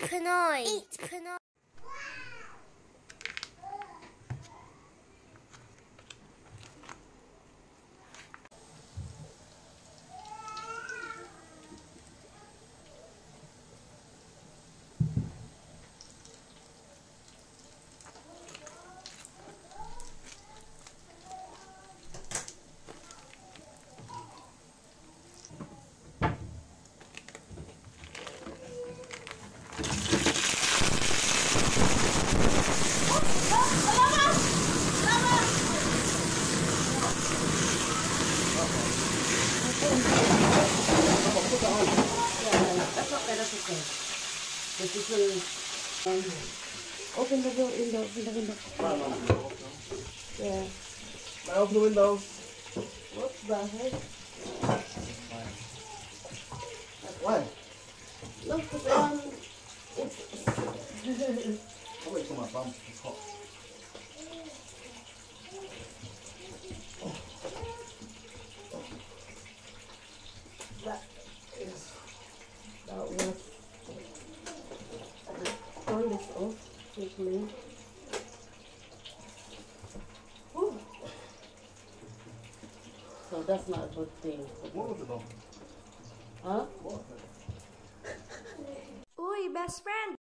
Pinoy. Eat Pinoy. Open the window, open the window. Yeah. I open the window. What's that, hey? Why? Look, it's I'll wait till my bum. It's hot. that was turn this off quickly. Whew. So that's not a good thing. What was it though? Huh? What? Uy, best friend.